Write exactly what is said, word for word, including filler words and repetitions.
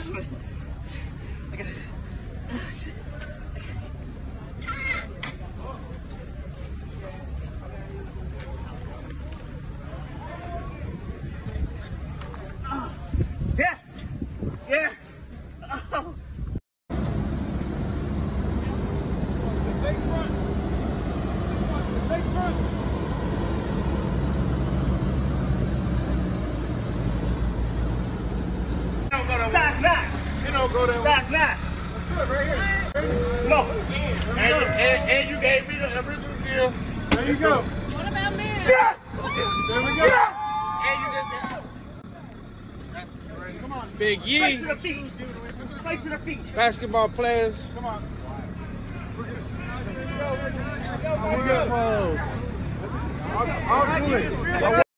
I gotta. Oh, yes! Yes! Oh! Take front. Take front. Don't go that way. Back, back! You don't go that way. Back, back! Let's do it right here. Come on! And, and, and you gave me the original deal. There you go. What about me? Yeah! There we go. Yeah! And you just That's great. Come on. Big Fight Yee, to the feet! Fight to the feet! basketball players. Come on. We're good. Go, Whoa. I'll, I'll do it.